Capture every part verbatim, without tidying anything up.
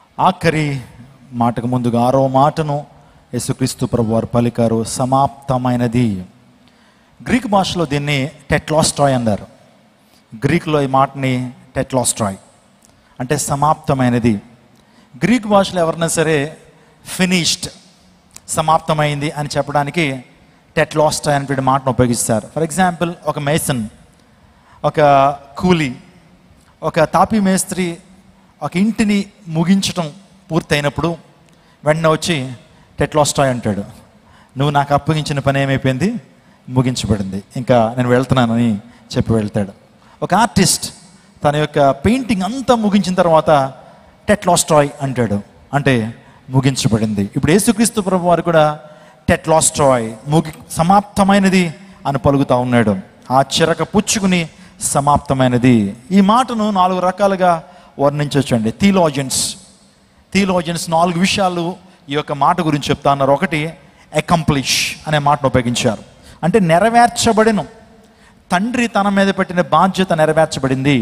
ఆఖరి మాటకు ముందుగా ఆరో మాటను యేసుక్రీస్తు ప్రభు వారు పలికారు, సమాప్తమైనది. గ్రీక్ భాషలో దీన్ని టెట్లాస్ట్రాయ్ అన్నారు. గ్రీకులో ఈ మాటని టెట్లాస్ట్రాయ్ అంటే సమాప్తమైనది. గ్రీక్ భాషలో ఎవరైనా సరే ఫినిష్డ్, సమాప్తమైంది అని చెప్పడానికి టెట్లాస్ట్రాయ్ అనేటువంటి మాటను ఉపయోగిస్తారు. ఫర్ ఎగ్జాంపుల్, ఒక మేసన్, ఒక కూలీ, ఒక తాపీ మేస్త్రి ఒక ఇంటిని ముగించటం పూర్తయినప్పుడు వెంటనే వచ్చి టెట్లాస్ట్రాయ్ అంటాడు, నువ్వు నాకు అప్పగించిన పని ఏమైపోయింది, ముగించబడింది, ఇంకా నేను వెళ్తున్నానని చెప్పి వెళ్తాడు. ఒక ఆర్టిస్ట్ తన యొక్క పెయింటింగ్ అంతా ముగించిన తర్వాత టెట్లాస్ట్రాయ్ అంటాడు, అంటే ముగించబడింది. ఇప్పుడు యేసుక్రీస్తు ప్రభు వారు కూడా టెట్లాస్ట్రాయ్, ముగి సమాప్తమైనది అని పలుకుతా ఉన్నాడు. ఆ చిరక పుచ్చుకుని సమాప్తమైనది. ఈ మాటను నాలుగు రకాలుగా వర్ణించవచ్చండి. థియోలాజియన్స్ థియోలాజియన్స్ నాలుగు విషయాలు ఈ యొక్క మాట గురించి చెప్తా ఉన్నారు. ఒకటి, అకంప్లిష్ అనే మాటను ఉపయోగించారు, అంటే నెరవేర్చబడిన. తండ్రి తన మీద పెట్టిన బాధ్యత నెరవేర్చబడింది.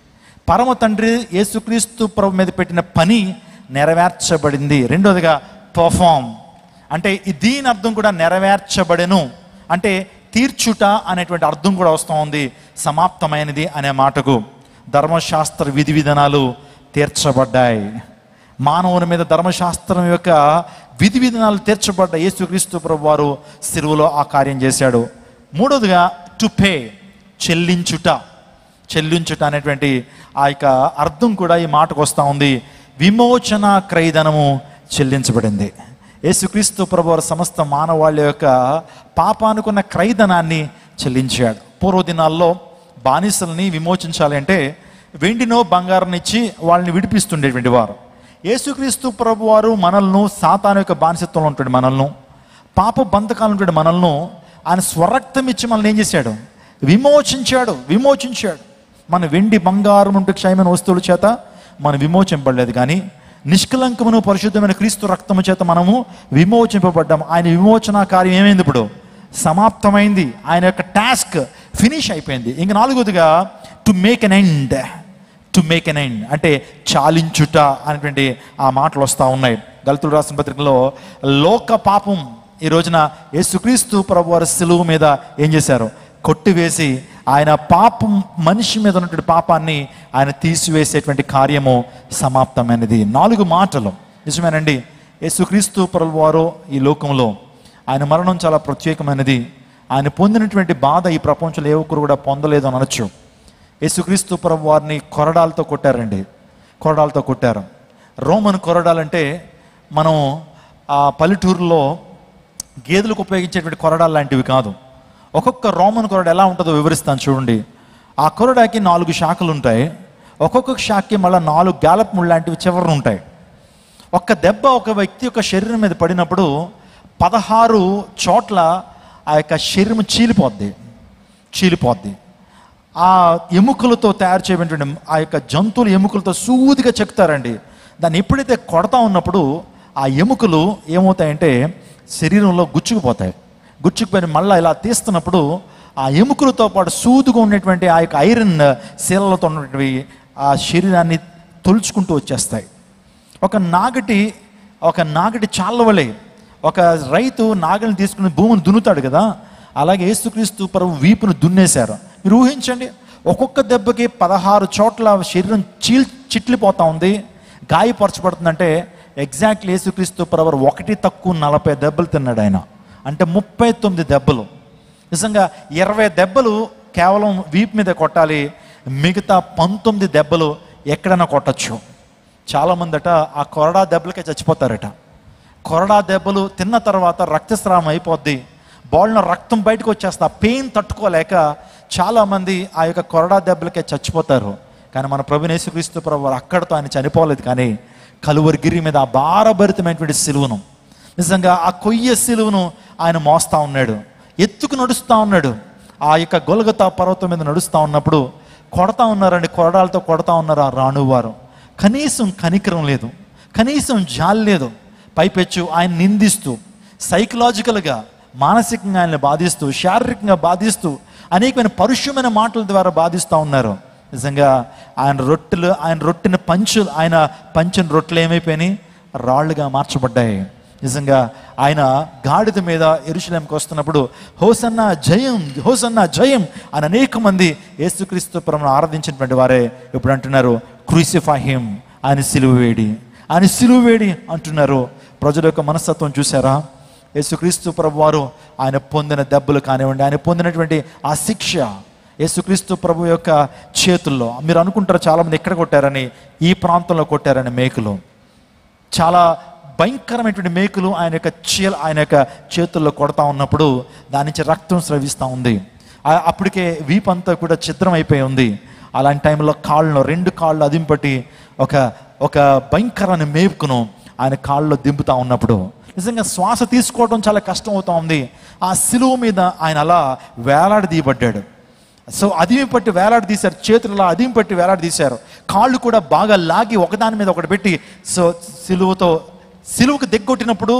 పరమ తండ్రి యేసుక్రీస్తు ప్రభు మీద పెట్టిన పని నెరవేర్చబడింది. రెండోదిగా పర్ఫామ్, అంటే దీని అర్థం కూడా నెరవేర్చబడెను, అంటే తీర్చుట అనేటువంటి అర్థం కూడా వస్తూ ఉంది సమాప్తమైనది అనే మాటకు. ధర్మశాస్త్ర విధి విధానాలు తీర్చబడ్డాయి. మానవుని మీద ధర్మశాస్త్రం యొక్క విధి విధానాలు తీర్చబడ్డాయి. యేసుక్రీస్తు ప్రభు వారు సిలువలో ఆ కార్యం చేశాడు. మూడోదిగా టు పే, చెల్లించుట. చెల్లించుట అనేటువంటి ఆ యొక్క అర్థం కూడా ఈ మాటకు వస్తూ ఉంది. విమోచన క్రయధనము చెల్లించబడింది. యేసుక్రీస్తు ప్రభు వారు సమస్త మానవాళి యొక్క పాపానుకున్న క్రయధనాన్ని చెల్లించాడు. పూర్వదినాల్లో బానిసల్ని విమోచించాలి అంటే వెండినో బంగారం ఇచ్చి వాళ్ళని విడిపిస్తుండేటువంటి వారు. యేసుక్రీస్తు ప్రభు వారు మనల్ని సాతాను యొక్క బానిసత్వంలో ఉంటాడు, మనల్ని పాప బంధకాలు ఉంటాడు, మనల్ని ఆయన స్వరక్తం ఇచ్చి మనల్ని ఏం చేశాడు, విమోచించాడు విమోచించాడు మన వెండి బంగారం ఉంటే క్షయమైన వస్తువుల చేత మనం విమోచింపబడలేదు, కానీ నిష్కలంకమును పరిశుద్ధమైన క్రీస్తు రక్తము చేత మనము విమోచింపబడ్డాము. ఆయన విమోచన కార్యం ఏమైంది, ఇప్పుడు సమాప్తమైంది. ఆయన యొక్క టాస్క్ ఫినిష్ అయిపోయింది. ఇంక నాలుగోదిగా to make an end. To make an end అంటే చాలించుట అనేటువంటి ఆ మాటలు వస్తూ ఉన్నాయి. గలతీయులకు రాసిన పత్రికలో లోక పాపం ఈ రోజున యేసుక్రీస్తు ప్రభు వారి సిలువ మీద ఏం చేశారు, కొట్టివేసి ఆయన పాపం, మనిషి మీద ఉన్నటువంటి పాపాన్ని ఆయన తీసివేసేటువంటి కార్యము సమాప్తమైనది. నాలుగు మాటలు నిజమేనండి. యేసుక్రీస్తు ప్రభు వారు ఈ లోకంలో ఆయన మరణం చాలా ప్రత్యేకమైనది. ఆయన పొందినటువంటి బాధ ఈ ప్రపంచంలో ఏ ఒక్కరు కూడా పొందలేదు అని అనొచ్చు. యేసుక్రీస్తు ప్రభు వారిని కొరడాలతో కొట్టారండి, కొరడాలతో కొట్టారు. రోమన్ కొరడాలంటే మనం ఆ పల్లెటూరులో గేదెలకు ఉపయోగించేటువంటి కొరడాలు లాంటివి కాదు. ఒక్కొక్క రోమన్ కొరడ ఎలా ఉంటుందో వివరిస్తాను చూడండి. ఆ కొరడాకి నాలుగు శాఖలు ఉంటాయి. ఒక్కొక్క శాఖకి మళ్ళీ నాలుగు గ్యాలప్ ముళ్ళు లాంటివి చివరన ఉంటాయి. ఒక్క దెబ్బ ఒక వ్యక్తి యొక్క శరీరం మీద పడినప్పుడు పదహారు చోట్ల ఆ యొక్క శరీరం చీలిపోద్ది చీలిపోద్ది ఆ ఎముకలతో తయారు చేయబడినటువంటి ఆ యొక్క జంతువుల ఎముకలతో సూదిగా చెక్కుతారండి. దాన్ని ఎప్పుడైతే కొడతా ఉన్నప్పుడు ఆ ఎముకలు ఏమవుతాయంటే శరీరంలో గుచ్చుకుపోతాయి. గుచ్చుకుపోయి మళ్ళీ ఇలా తీస్తున్నప్పుడు ఆ ఎముకలతో పాటు సూదుగా ఉన్నటువంటి ఆ యొక్క ఐరన్ శీలలతో ఉన్నటువంటి ఆ శరీరాన్ని తొలుచుకుంటూ వచ్చేస్తాయి. ఒక నాగటి ఒక నాగటి చాలవలే ఒక రైతు నాగలిని తీసుకుని భూమిని దున్నుతాడు కదా, అలాగే యేసుక్రీస్తు ప్రభు వీపును దున్నేశారు. మీరు ఊహించండి, ఒక్కొక్క దెబ్బకి పదహారు చోట్ల శరీరం చీల్ చిట్లిపోతా ఉంది, గాయపరచబడుతుందంటే ఎగ్జాక్ట్లీ యేసుక్రీస్తు ప్రభు ఒకటి తక్కువ నలభై దెబ్బలు తిన్నాడు ఆయన. అంటే ముప్పై తొమ్మిది దెబ్బలు. నిజంగా ఇరవై దెబ్బలు కేవలం వీపు మీద కొట్టాలి, మిగతా పంతొమ్మిది దెబ్బలు ఎక్కడైనా కొట్టచ్చు. చాలామందట ఆ కొరడా దెబ్బలకే చచ్చిపోతారట. కొరడా దెబ్బలు తిన్న తర్వాత రక్తస్రావం అయిపోద్ది, బాడీలో రక్తం బయటకు వచ్చేస్తా, పెయిన్ తట్టుకోలేక చాలామంది ఆ యొక్క కొరడా దెబ్బలకే చచ్చిపోతారు. కానీ మన ప్రభువైన యేసుక్రీస్తు ప్రభు అక్కడితో ఆయన చనిపోలేదు, కానీ కలువరి గిరి మీద ఆ భారభరితమైనటువంటి సిలువను, నిజంగా ఆ కొయ్య సిలువను ఆయన మోస్తూ ఉన్నాడు, ఎత్తుకు నడుస్తూ ఉన్నాడు. ఆ యొక్క గొలగతా పర్వతం మీద నడుస్తూ ఉన్నప్పుడు కొడతా ఉన్నారండి, కొరడాలతో కొడతా ఉన్నారు ఆ రాణువారు. కనీసం కనికరం లేదు, కనీసం జాలి లేదు. పైపెచ్చు ఆయన నిందిస్తూ, సైకలాజికల్గా మానసికంగా ఆయన్ని బాధిస్తూ, శారీరకంగా బాధిస్తూ, అనేకమైన పరుషమైన మాటల ద్వారా బాధిస్తూ ఉన్నారు. నిజంగా ఆయన రొట్టెలు ఆయన రొట్టెన పంచు ఆయన పంచిన రొట్టెలు ఏమైపోయినాయి? రాళ్ళుగా మార్చబడ్డాయి. నిజంగా ఆయన గాడిద మీద యెరూషలేముకి వస్తున్నప్పుడు హోసన్నా జయం, హోసన్నా జయం అని అనేక మంది యేసుక్రీస్తు ప్రభువును ఆరాధించినటువంటి వారే ఇప్పుడు అంటున్నారు క్రూసిఫై హిమ్, ఆయన సిలువ వేడి, ఆయన సిలువ వేడి అంటున్నారు. ప్రజల యొక్క మనస్తత్వం చూసారా? యేసుక్రీస్తు ప్రభు వారు ఆయన పొందిన దెబ్బలు కానివ్వండి, ఆయన పొందినటువంటి ఆ శిక్ష యేసుక్రీస్తు ప్రభు యొక్క చేతుల్లో. మీరు అనుకుంటారు చాలామంది ఎక్కడ కొట్టారని, ఈ ప్రాంతంలో కొట్టారని. మేకులు, చాలా భయంకరమైనటువంటి మేకులు ఆయన యొక్క చీల ఆయన యొక్క చేతుల్లో కొడతా ఉన్నప్పుడు దాని నుంచి రక్తం స్రవిస్తూ ఉంది. అప్పటికే వీపంతా కూడా ఛిద్రం అయిపోయి ఉంది. అలాంటి టైంలో కాళ్ళను రెండు కాళ్ళు అదింపట్టి ఒక ఒక భయంకరమైన మేకును ఆయన కాళ్ళలో దింపుతూ ఉన్నప్పుడు నిజంగా శ్వాస తీసుకోవడం చాలా కష్టం అవుతూ ఉంది. ఆ సిలువ మీద ఆయన అలా వేలాడదీయబడ్డాడు. సో అదిమి పట్టి వేలాడి తీశారు, చేతులలో అదిమి పట్టి వేలాడి తీశారు, కాళ్ళు కూడా బాగా లాగి ఒకదాని మీద ఒకటి పెట్టి సో సిలువతో సిలువకు దిగ్గొట్టినప్పుడు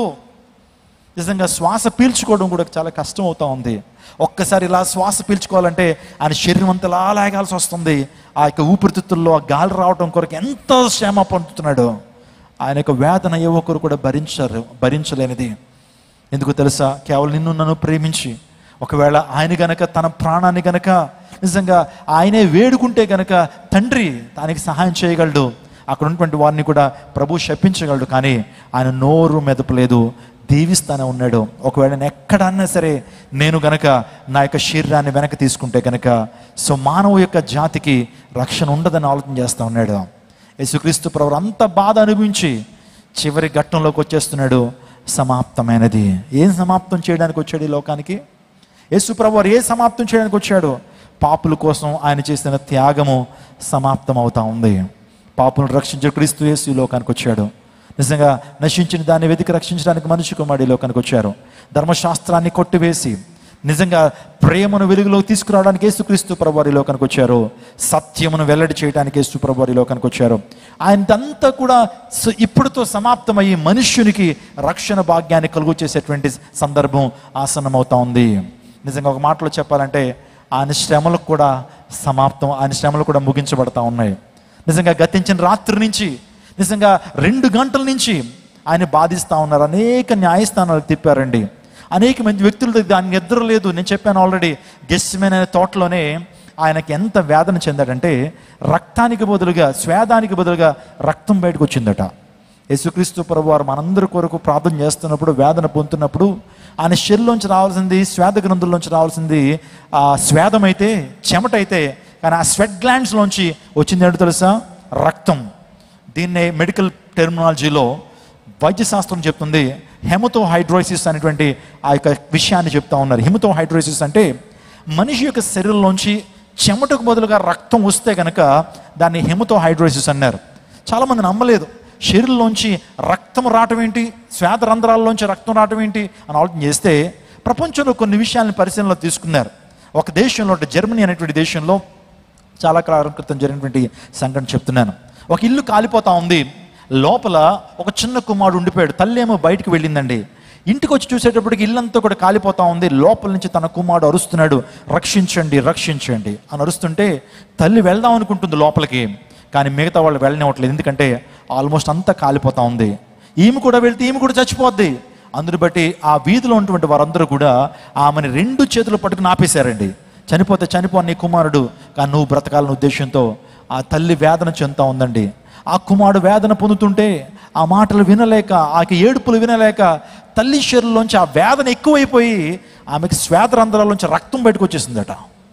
నిజంగా శ్వాస పీల్చుకోవడం కూడా చాలా కష్టం అవుతూ ఉంది. ఒక్కసారి ఇలా శ్వాస పీల్చుకోవాలంటే ఆయన శరీరం అంతా ఇలా లాగాల్సి వస్తుంది. ఆ యొక్క ఊపిరితిత్తుల్లో ఆ గాలి రావడం కొరకు ఎంత శ్రమ పొందుతున్నాడు. ఆయన యొక్క వేదన ఏ ఒక్కరు కూడా భరించరు భరించలేనిది. ఎందుకు తెలుసా? కేవలం నిన్ను నన్ను ప్రేమించి ఒకవేళ ఆయన గనక తన ప్రాణాన్ని గనక నిజంగా ఆయనే వేడుకుంటే గనక తండ్రి దానికి సహాయం చేయగలడు. అక్కడ ఉన్నటువంటి వారిని కూడా ప్రభు శపించగలడు. కానీ ఆయన నోరు మెదపలేదు, దీవిస్తానే ఉన్నాడు. ఒకవేళ నేను ఎక్కడన్నా సరే నేను గనక నా యొక్క శరీరాన్ని వెనక్కి తీసుకుంటే కనుక సో మానవ యొక్క జాతికి రక్షణ ఉండదని ఆలోచన చేస్తూ ఉన్నాడు. యేసుక్రీస్తు ప్రభు అంత బాధ అనుభవించి చివరి ఘట్టంలోకి వచ్చేస్తున్నాడు. సమాప్తమైనది. ఏం సమాప్తం చేయడానికి వచ్చాడు ఈ లోకానికి? యేసు ప్రభు వారు ఏ సమాప్తం చేయడానికి వచ్చాడు? పాపుల కోసం ఆయన చేసిన త్యాగము సమాప్తం అవుతా ఉంది. పాపులను రక్షించే క్రీస్తు యేసు ఈ లోకానికి వచ్చాడు. నిజంగా నశించిన దాన్ని వెతికి రక్షించడానికి మనిషి కుమారుడు ఈ లోకానికి వచ్చారు. ధర్మశాస్త్రాన్ని కొట్టివేసి నిజంగా ప్రేమను వెలుగులోకి తీసుకురావడానికి యేసుక్రీస్తు ప్రభువారు ఈ లోకానికి వచ్చారు. సత్యమును వెల్లడి చేయడానికి యేసు ప్రభువారు ఈ లోకానికి వచ్చారు. ఆయనదంతా కూడా ఇప్పుడుతో సమాప్తమయ్యి మనుష్యునికి రక్షణ భాగ్యాన్ని కలుగు చేసేటువంటి సందర్భం ఆసన్నమవుతా ఉంది. నిజంగా ఒక మాటలో చెప్పాలంటే ఆయన శ్రమలకు కూడా సమాప్తం, ఆయన శ్రమలు కూడా ముగించబడతా ఉన్నాయి. నిజంగా గతించిన రాత్రి నుంచి నిజంగా రెండు గంటల నుంచి ఆయన బాధిస్తూ ఉన్నారు. అనేక న్యాయస్థానాలకు తిప్పారండి. అనేక మంది వ్యక్తులు దాన్ని నిద్ర లేదు. నేను చెప్పాను ఆల్రెడీ, గెస్మెన్ అనే తోటలోనే ఆయనకి ఎంత వేదన చెందాడంటే రక్తానికి బదులుగా స్వేదానికి బదులుగా రక్తం బయటకు వచ్చిందట. యేసుక్రీస్తు ప్రభు వారు మనందరి కొరకు ప్రార్థన చేస్తున్నప్పుడు వేదన పొందుతున్నప్పుడు ఆయన శరీరంలోంచి రావాల్సింది స్వేద గ్రంథుల్లోంచి రావాల్సింది ఆ స్వేదం అయితే చెమట అయితే, కానీ ఆ స్వెట్ గ్లాండ్స్లోంచి వచ్చింది ఏంటో తెలుసా? రక్తం. దీన్నే మెడికల్ టెర్మినాలజీలో వైద్యశాస్త్రం చెప్తుంది హెమటోహైడ్రోసిస్ అనేటువంటి ఆ యొక్క విషయాన్ని చెప్తా ఉన్నారు. హెమటోహైడ్రోసిస్ అంటే మనిషి యొక్క శరీరంలోంచి చెమటకు బదులుగా రక్తం వస్తే కనుక దాన్ని హెమటోహైడ్రోసిస్ అన్నారు. చాలామంది నమ్మలేదు. శరీరంలోంచి రక్తం రావటం ఏంటి, శ్వేత రంధ్రాల్లోంచి రక్తం రావటం ఏంటి అని ఆలోచన చేస్తే ప్రపంచంలో కొన్ని విషయాలను పరిశీలనలో తీసుకున్నారు. ఒక దేశంలో అంటే జర్మనీ అనేటువంటి దేశంలో చాలా కాలం క్రితం జరిగినటువంటి సంఘటన చెప్తున్నాను. ఒక ఇల్లు కాలిపోతా ఉంది. లోపల ఒక చిన్న కుమారుడు ఉండిపోయాడు. తల్లి ఏమో బయటకు వెళ్ళిందండి. ఇంటికి వచ్చి చూసేటప్పటికి ఇల్లంతా కూడా కాలిపోతా ఉంది. లోపల నుంచి తన కుమారుడు అరుస్తున్నాడు, రక్షించండి రక్షించండి అని అరుస్తుంటే తల్లి వెళ్దాం అనుకుంటుంది లోపలికి, కానీ మిగతా వాళ్ళు వెళ్ళనివ్వట్లేదు. ఎందుకంటే ఆల్మోస్ట్ అంతా కాలిపోతా ఉంది. ఈమె కూడా వెళ్తే ఈమె కూడా చచ్చిపోద్ది. అందుని బట్టి ఆ వీధిలో ఉన్నటువంటి వారందరూ కూడా ఆమెను రెండు చేతులు పట్టుకుని ఆపేశారండి. చనిపోతే చనిపో నీ కుమారుడు, కానీ నువ్వు బ్రతకాలనే ఉద్దేశంతో ఆ తల్లి వేదన చెందుతా ఉందండి. ఆ కుమారుడు వేదన పొందుతుంటే ఆ మాటలు వినలేక, ఆ ఏడుపులు వినలేక తల్లి శరీరంలోంచి ఆ వేదన ఎక్కువైపోయి ఆమెకి శ్వేత రంధ్రాల్లోంచి రక్తం బయటకు వచ్చేసిందట.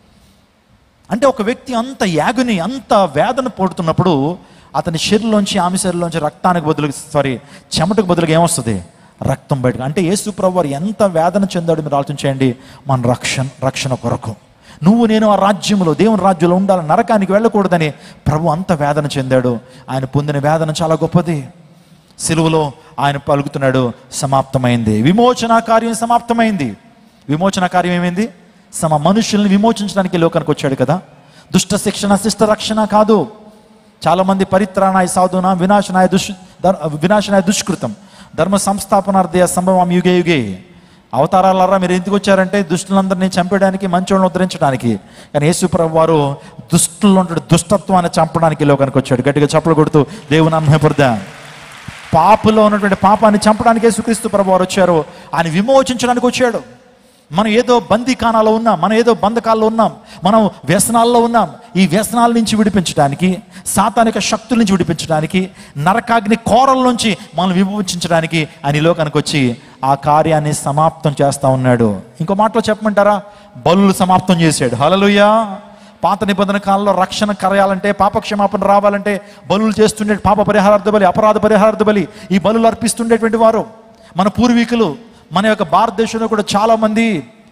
అంటే ఒక వ్యక్తి అంత యాగుని అంత వేదన పడుతున్నప్పుడు అతని శరీరంలోంచి ఆమె శరీరంలోంచి రక్తానికి బదులు సారీ చెమటకు బదులుగా ఏమొస్తుంది? రక్తం బయటకు. అంటే యేసు ప్రభు వారు ఎంత వేదన చెందాడు మీరు ఆలోచన చేయండి. మన రక్షణ రక్షణ కొరకు నువ్వు నేను ఆ రాజ్యంలో దేవుని రాజ్యంలో ఉండాలి, నరకానికి వెళ్ళకూడదని ప్రభు అంత వేదన చెందాడు. ఆయన పొందిన వేదన చాలా గొప్పది. సిలువలో ఆయన పలుకుతున్నాడు సమాప్తమైంది, విమోచన కార్యం సమాప్తమైంది. విమోచన కార్యం ఏమైంది? సమ మనుషుల్ని విమోచించడానికి లోకానికి వచ్చాడు కదా. దుష్ట శిక్షణ శిష్ట రక్షణ కాదు. చాలామంది పరిత్రాణాయ సాధునా వినాశనాయ దుష్ వినాశనాయ దుష్కృతం ధర్మ సంస్థాపనార్థయ సంభవం యుగే యుగే. అవతారాలారా మీరు ఎందుకు వచ్చారంటే దుష్టులందరినీ చంపేయడానికి, మంచోళ్ళని ఉద్ధరించడానికి. కానీ యేసు ప్రభు వారు దుష్టుల్లో ఉండే దుష్టత్వాన్ని చంపడానికి ఈ లోకానికి వచ్చాడు. గట్టిగా చప్పలు కొడుతూ దేవుని మహిమపరుద్దాం. పాపులో ఉన్నటువంటి పాపాన్ని చంపడానికి యేసుక్రీస్తు ప్రభు వారు వచ్చారు. ఆయన విమోచించడానికి వచ్చాడు. మనం ఏదో బందీఖానాలో ఉన్నాం, మనం ఏదో బంధకాల్లో ఉన్నాం, మనం వ్యసనాల్లో ఉన్నాం. ఈ వ్యసనాల నుంచి విడిపించడానికి, సాతానిక శక్తుల నుంచి విడిపించడానికి, నరకాగ్ని కోరల నుంచి మనం విమోచించడానికి ఆయన ఈ లోకానికి వచ్చి ఆ కార్యాన్ని సమాప్తం చేస్తూ ఉన్నాడు. ఇంకో మాటలో చెప్పమంటారా, బలులు సమాప్తం చేశాడు. హల్లెలూయా. పాత నిబంధన కాలంలో రక్షణ కరయాలంటే, పాపక్షమాపణ రావాలంటే బలులు చేస్తుండే, పాప పరిహారార్థ బలి, అపరాధ పరిహారార్థ బలి, ఈ బలులు అర్పిస్తుండేటువంటి వారు మన పూర్వీకులు. మన యొక్క భారతదేశంలో కూడా చాలామంది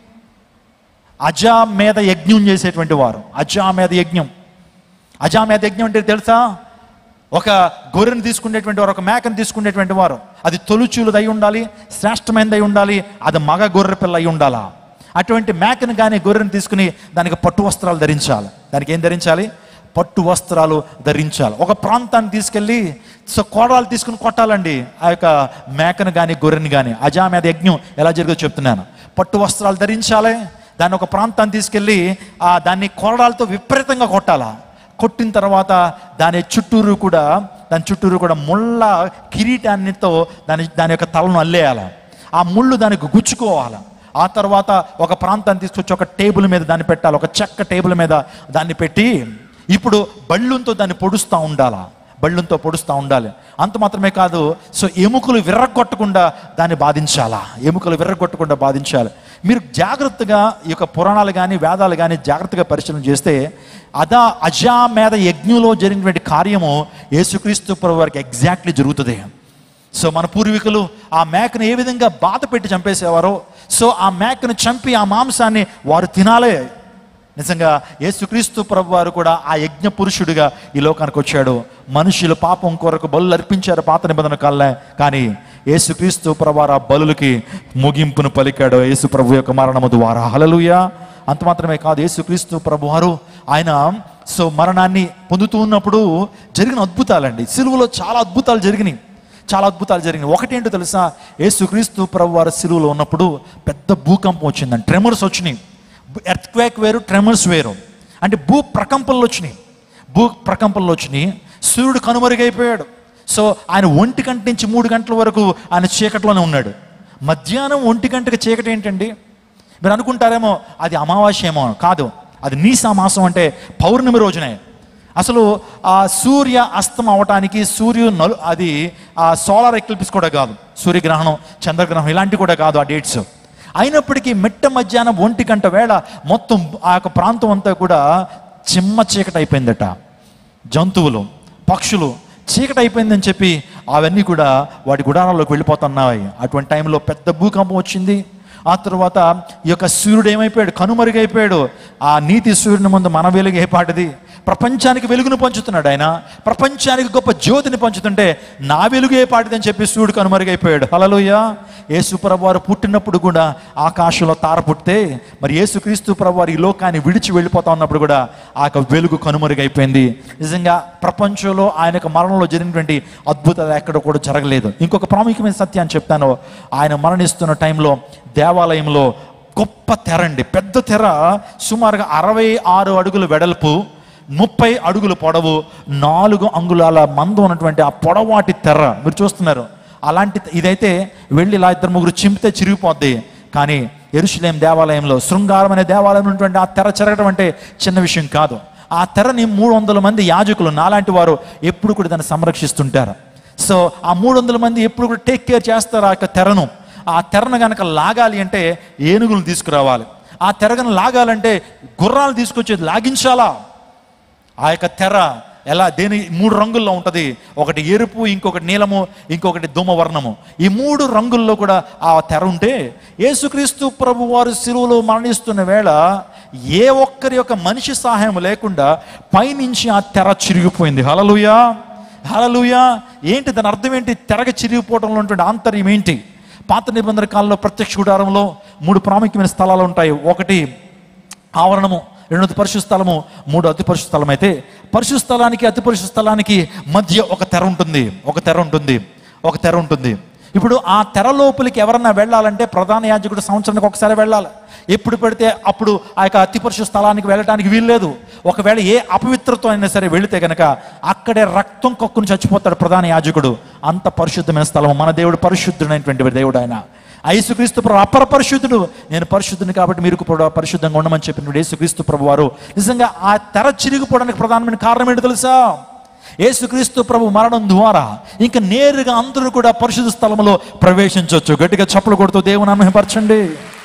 అజామేధ యజ్ఞం చేసేటువంటి వారు. అజామేధ యజ్ఞం అజామేధ యజ్ఞం అంటే తెలుసా? ఒక గొర్రెను తీసుకునేటువంటి వారు, ఒక మేకను తీసుకునేటువంటి వారు, అది తొలుచూలుది అయి ఉండాలి, శ్రేష్టమైనది అయి ఉండాలి, అది మగ గొర్రె పిల్ల అయి ఉండాలా. అటువంటి మేకను కానీ గొర్రెను తీసుకుని దానికి పట్టు వస్త్రాలు ధరించాలి. దానికి ఏం ధరించాలి? పట్టు వస్త్రాలు ధరించాలి. ఒక ప్రాంతాన్ని తీసుకెళ్ళి సో కోడలు తీసుకుని కొట్టాలండి ఆ యొక్క మేకను కానీ గొర్రెని కానీ. అజామేధ యజ్ఞం ఎలా జరిగో చెప్తున్నాను. పట్టు వస్త్రాలు ధరించాలి, దాన్ని ఒక ప్రాంతాన్ని తీసుకెళ్ళి ఆ దాన్ని కొరడాలతో విపరీతంగా కొట్టాలా. కొట్టిన తర్వాత దాని చుట్టూరు కూడా దాని చుట్టూరు కూడా ముళ్ళ కిరీటాన్నితో దాని దాని యొక్క తలను అల్లేయాలి. ఆ ముళ్ళు దానికి గుచ్చుకోవాలి. ఆ తర్వాత ఒక ప్రాంతాన్ని తీసుకొచ్చి ఒక టేబుల్ మీద దాన్ని పెట్టాలి. ఒక చెక్క టేబుల్ మీద దాన్ని పెట్టి ఇప్పుడు బళ్ళుంతో దాన్ని పొడుస్తూ ఉండాలా, బళ్ళుంతో పొడుస్తూ ఉండాలి. అంత మాత్రమే కాదు, సో ఎముకలు విర్రగొట్టకుండా దాన్ని బాధించాలా, ఎముకలు విర్రగొట్టకుండా బాధించాలి. మీరు జాగ్రత్తగా ఈ యొక్క పురాణాలు కానీ వేదాలు కానీ జాగ్రత్తగా పరిశీలన చేస్తే అదా అజామేధ యజ్ఞంలో జరిగినటువంటి కార్యము యేసుక్రీస్తు ప్రభు వారికి ఎగ్జాక్ట్లీ జరుగుతుంది. సో మన పూర్వీకులు ఆ మేకను ఏ విధంగా బాధ పెట్టి చంపేసేవారో, సో ఆ మేకను చంపి ఆ మాంసాన్ని వారు తినాలే. నిజంగా యేసుక్రీస్తు ప్రభు వారు కూడా ఆ యజ్ఞ పురుషుడిగా ఈ లోకానికి వచ్చాడు. మనుషులు పాపం కొరకు బలులు అర్పించారు పాత నిబంధన కాలే, కానీ యేసుక్రీస్తు ప్రభు వారు ఆ బలులకి ముగింపును పలికాడు యేసు ప్రభు యొక్క మరణము ద్వారా. హల్లెలూయా. అంత మాత్రమే కాదు, యేసుక్రీస్తు ప్రభు వారు ఆయన సో మరణాన్ని పొందుతూ ఉన్నప్పుడు జరిగిన అద్భుతాలండి. సిలువలో చాలా అద్భుతాలు జరిగినాయి, చాలా అద్భుతాలు జరిగినాయి. ఒకటేంటో తెలుసా? యేసుక్రీస్తు ప్రభు వారు సిలువలో ఉన్నప్పుడు పెద్ద భూకంపం వచ్చిందండి, ట్రెమర్స్ వచ్చినాయి. ఎర్త్క్వేక్ వేరు, ట్రెమర్స్ వేరు. అంటే భూ ప్రకంపనలు వచ్చినాయి, భూ ప్రకంపనలు వచ్చినాయి. సూర్యుడు కనుమరుగైపోయాడు. సో ఆయన ఒంటి గంట నుంచి మూడు గంటల వరకు ఆయన చీకట్లోనే ఉన్నాడు. మధ్యాహ్నం ఒంటి గంటకి చీకటి ఏంటండి? మీరు అనుకుంటారేమో అది అమావాస్య ఏమో, కాదు, అది నీసా మాసం, అంటే పౌర్ణమి రోజునే. అసలు ఆ సూర్య అస్తం అవటానికి సూర్యు నలు అది ఆ సోలార్ ఎక్లిప్స్ కూడా కాదు, సూర్యగ్రహణం, చంద్రగ్రహణం ఇలాంటివి కూడా కాదు ఆ డేట్స్. అయినప్పటికీ మిట్ట మధ్యాహ్నం ఒంటి గంట వేళ మొత్తం ఆ యొక్క ప్రాంతం అంతా కూడా చిమ్మ చీకటి అయిపోయిందట. జంతువులు, పక్షులు చీకటి అయిపోయిందని చెప్పి అవన్నీ కూడా వాటి గుడారాల్లోకి వెళ్ళిపోతున్నాయి. అటువంటి టైంలో పెద్ద భూకంపం వచ్చింది. ఆ తర్వాత ఈ యొక్క సూర్యుడు ఏమైపోయాడు? కనుమరుగైపోయాడు. ఆ నీతి సూర్యుని ముందు మన వెలుగు ఏ పాటిది? ప్రపంచానికి వెలుగును పంచుతున్నాడు ఆయన, ప్రపంచానికి గొప్ప జ్యోతిని పంచుతుంటే నా వెలుగు ఏ పాటిది అని చెప్పి సూర్యుడు కనుమరుగైపోయాడు. హల్లెలూయా. యేసు ప్రభు వారు పుట్టినప్పుడు కూడా ఆకాశంలో తార పుట్టితే, మరి యేసుక్రీస్తు ప్రభు వారు ఈ లోకాన్ని విడిచి వెళ్ళిపోతా ఉన్నప్పుడు కూడా ఆ యొక్క వెలుగు కనుమరుగైపోయింది. నిజంగా ప్రపంచంలో ఆయన యొక్క మరణంలో జరిగినటువంటి అద్భుతాలు ఎక్కడ కూడా జరగలేదు. ఇంకొక ప్రాముఖ్యమైన సత్యాన్ని చెప్తాను. ఆయన మరణిస్తున్న టైంలో దేవాలయంలో గొప్ప తెర అండి, పెద్ద తెర, సుమారుగా అరవై ఆరు అడుగుల వెడల్పు, ముప్పై అడుగులు పొడవు, నాలుగు అంగుళాల మందం ఉన్నటువంటి ఆ పొడవాటి తెర మీరు చూస్తున్నారు. అలాంటి ఇదైతే వెళ్ళి ఇలా ఇద్దరు ముగ్గురు చింపితే చిరిగిపోద్ది. కానీ యెరూషలేం దేవాలయంలో, శృంగారం అనే దేవాలయం ఉన్నటువంటి ఆ తెర చెరగడం అంటే చిన్న విషయం కాదు. ఆ తెరని మూడు వందల మంది యాజకులు నాలాంటి వారు ఎప్పుడు కూడా దాన్ని సంరక్షిస్తుంటారు. సో ఆ మూడు వందల మంది ఎప్పుడు కూడా టేక్ కేర్ చేస్తారు ఆ యొక్క తెరను. ఆ తెరను కనుక లాగాలి అంటే ఏనుగులు తీసుకురావాలి. ఆ తెరగను లాగాలంటే గుర్రాలు తీసుకొచ్చేది లాగించాలా. ఆ యొక్క తెర ఎలా దేని మూడు రంగుల్లో ఉంటుంది, ఒకటి ఎరుపు, ఇంకొకటి నీలము, ఇంకొకటి ధూమవర్ణము. ఈ మూడు రంగుల్లో కూడా ఆ తెర ఉంటే యేసుక్రీస్తు ప్రభు వారు శిలువలో మరణిస్తున్న వేళ ఏ ఒక్కరి యొక్క మనిషి సహాయం లేకుండా పైనుంచి ఆ తెర చిరిగిపోయింది. హల్లెలూయా, హల్లెలూయా. ఏంటి దాని అర్థం ఏంటి? తెరగ చిరిగిపోవడంలో ఉన్నటువంటి ఆంతర్యం ఏంటి? పాత నిబంధన కాలంలో ప్రత్యక్ష గుడారంలో మూడు ప్రాముఖ్యమైన స్థలాలు ఉంటాయి. ఒకటి ఆవరణము, రెండోది పరిశుద్ధ స్థలము, మూడు అతి పరిశుద్ధ స్థలం. అయితే పరిశుద్ధ స్థలానికి అతి పరిశుద్ధ స్థలానికి మధ్య ఒక తెర ఉంటుంది, ఒక తెర ఉంటుంది, ఒక తెర ఉంటుంది. ఇప్పుడు ఆ తెర లోపలికి ఎవరన్నా వెళ్ళాలంటే ప్రధాన యాజకుడు సంవత్సరానికి ఒకసారి వెళ్ళాలి. ఎప్పుడు పెడితే అప్పుడు ఆ యొక్క అతి పరిశుద్ధ స్థలానికి వెళ్ళడానికి వీల్లేదు. ఒకవేళ ఏ అపవిత్రత అయినా సరే వెళితే కనుక అక్కడే రక్తం కక్కుని చచ్చిపోతాడు ప్రధాన యాజకుడు. అంత పరిశుద్ధమైన స్థలం. మన దేవుడు పరిశుద్ధుడైనటువంటి దేవుడు. ఆయన యేసుక్రీస్తు ప్రభు అపర పరిశుద్ధుడు. నేను పరిశుద్ధుని కాబట్టి మీరు కూడా పరిశుద్ధంగా ఉండమని చెప్పినప్పుడు యేసుక్రీస్తు ప్రభు వారు నిజంగా ఆ తెర చిరిగిపోవడానికి ప్రధానమైన కారణం ఏంటో తెలుసా? యేసుక్రీస్తు ప్రభు మరణం ద్వారా ఇంకా నేరుగా అందరూ కూడా పరిశుద్ధ స్థలంలో ప్రవేశించవచ్చు. గట్టిగా చప్పలు కొడుతూ దేవుని మహిమపరచండి.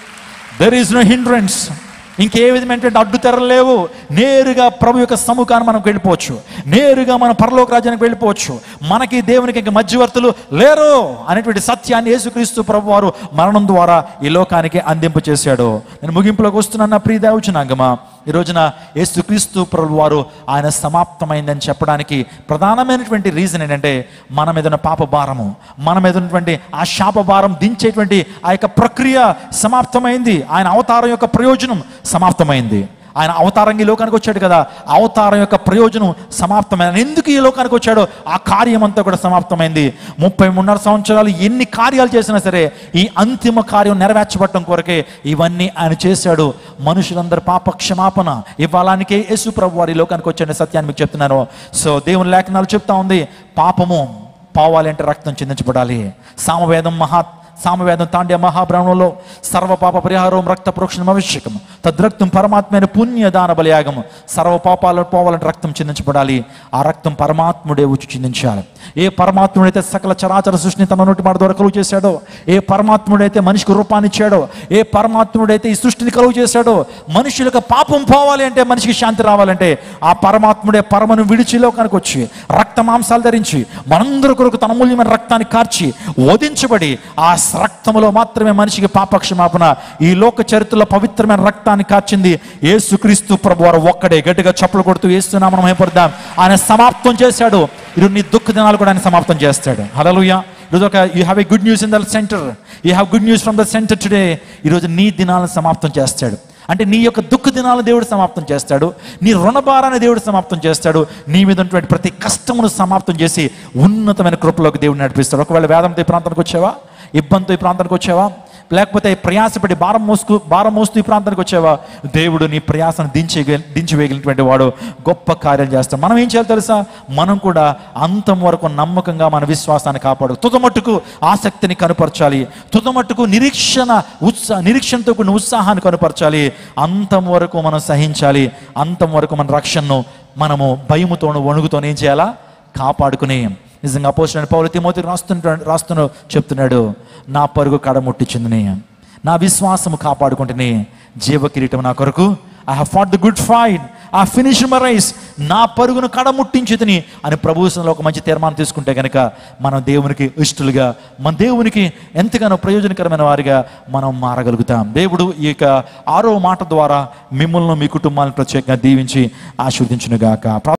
There is no hindrance. ఇంకే విధమైనటువంటి అడ్డు తెరలు లేవు. నేరుగా ప్రభు యొక్క సముఖాన్ని మనం వెళ్ళిపోవచ్చు. నేరుగా మనం పరలోక రాజ్యానికి వెళ్ళిపోవచ్చు. మనకి దేవునికి ఇంకా మధ్యవర్తులు లేరు అనేటువంటి సత్యాన్ని యేసుక్రీస్తు ప్రభు వారు మరణం ద్వారా ఈ లోకానికి అందింపు చేశాడు. నేను ముగింపులోకి వస్తున్నాను నా ప్రియ దేవుచున్నాగమా. ఈ రోజున యేసుక్రీస్తు ప్రభు వారు ఆయన సమాప్తమైందని చెప్పడానికి ప్రధానమైనటువంటి రీజన్ ఏంటంటే మన మీద ఉన్న పాప భారము, మన మీద ఉన్నటువంటి ఆ శాప భారం దించేటువంటి ఆ యొక్క ప్రక్రియ సమాప్తమైంది. ఆయన అవతారం యొక్క ప్రయోజనం సమాప్తమైంది. ఆయన అవతారంగా ఈ లోకానికి వచ్చాడు కదా, అవతారం యొక్క ప్రయోజనం సమాప్తమైంది. ఎందుకు ఈ లోకానికి వచ్చాడో ఆ కార్యం అంతా కూడా సమాప్తమైంది. ముప్పై మూడున్నర సంవత్సరాలు ఎన్ని కార్యాలు చేసినా సరే ఈ అంతిమ కార్యం నెరవేర్చబడటం కొరకే ఇవన్నీ ఆయన చేశాడు. మనుషులందరూ పాప క్షమాపణ ఇవ్వాలానికే యేసు ప్రభు వారి లోకానికి వచ్చాడనే సత్యాన్ని మీకు చెప్తున్నాను. సో దేవుని లేఖనాలు చెప్తా ఉంది, పాపము పోవాలి అంటే రక్తం చిందించబడాలి. సామవేదం మహా సామవేదం తాండ్య మహాబ్రహ్మంలో సర్వ పాప పరిహారం రక్త ప్రోక్షణం ఆవశ్యకం. తద్రక్తం పరమాత్మైన పుణ్యదాన బలియాగం. సర్వ పాపాలను పోవాలంటే రక్తం చిందించబడాలి. ఆ రక్తం పరమాత్ముడే వచ్చి చిందించాలి. ఏ పరమాత్ముడైతే సకల చరాచర సృష్టిని తన నోటి మాట ద్వారా కలుగు చేశాడో, ఏ పరమాత్ముడైతే మనిషికి రూపాన్ని ఇచ్చాడో, ఏ పరమాత్ముడైతే ఈ సృష్టిని కలుగు చేశాడో, మనుషులకు పాపం పోవాలి అంటే, మనిషికి శాంతి రావాలంటే ఆ పరమాత్ముడే పరమను విడిచి లోకానికి వచ్చి రక్త మాంసాలు ధరించి మనందరి కొరకు తన అమూల్యమైన రక్తాన్ని కార్చి వధించబడి ఆ రక్తములో మాత్రమే మనిషికి పాప క్షమాపణ. ఈ లోక చరిత్రలో పవిత్రమైన రక్తాన్ని కార్చింది యేసుక్రీస్తు ప్రభువారు ఒక్కడే. గట్టిగా చప్పలు కొడుతూ యేసునామమున మహిమపడదాం. ఆయన సమాప్తం చేశాడు. ఈరోజు నీ దుఃఖ దినాలు కూడా ఆయన సమాప్తం చేస్తాడు. హల్లెలూయా. ఈరోజు ఒక you have a good news in the centre. You have good news from the centre today. ఈరోజు నీ దినాలను సమాప్తం చేస్తాడు. అంటే నీ యొక్క దుఃఖ దినాలను దేవుడు సమాప్తం చేస్తాడు. నీ రుణభారాన్ని దేవుడు సమాప్తం చేస్తాడు. నీ మీద ఉన్నటువంటి ప్రతి కష్టమును సమాప్తం చేసి ఉన్నతమైన కృపలోకి దేవుడు నడిపిస్తాడు. ఒకవేళ వేదంతో ఈ ప్రాంతానికి వచ్చావా, ఇబ్బందితో ఈ ప్రాంతానికి వచ్చావా, లేకపోతే ప్రయాసపడి భారం మోసుకు భారం మోస్తూ ఈ ప్రాంతానికి వచ్చావా, దేవుడు నీ ప్రయాసను దించి దించివేయగలిగినటువంటి వాడు గొప్ప కార్యాలు చేస్తాడు. మనం ఏం చేయాలి తెలుసా? మనం కూడా అంతం వరకు నమ్మకంగా మన విశ్వాసాన్ని కాపాడు, తుదమట్టుకు ఆసక్తిని కనుపరచాలి, తుదమట్టుకు నిరీక్షణ ఉత్సాహ నిరీక్షణతో కూడిన ఉత్సాహాన్ని కనుపరచాలి. అంతం వరకు మనం సహించాలి. అంతం వరకు మన రక్షణను మనము భయముతోను వణుకుతోను ఏం చేయాలా? కాపాడుకుని. నిజంగా అపోస్తలుడైన పౌలు తిమోతికి రాస్తుంటా రాస్తున్న చెప్తున్నాడు, నా పరుగు కడముట్టించిందని, నా విశ్వాసము కాపాడుకుంటుని, జీవ కిరీటం నా కొరకు, I have fought the good fight, I finished my race, నా పరుగును కడముట్టించితిని అని ప్రభువులో ఒక మంచి తీర్మానం తీసుకుంటే కనుక మనం దేవునికి ఇష్టలుగా, మన దేవునికి ఎంతగానో ప్రయోజనకరమైన వారిగా మనం మారగలుగుతాం. దేవుడు ఈ యొక్క ఆరో మాట ద్వారా మిమ్మల్ని మీ కుటుంబాలను ప్రత్యేకంగా దీవించి ఆశీర్వదించునుగాక.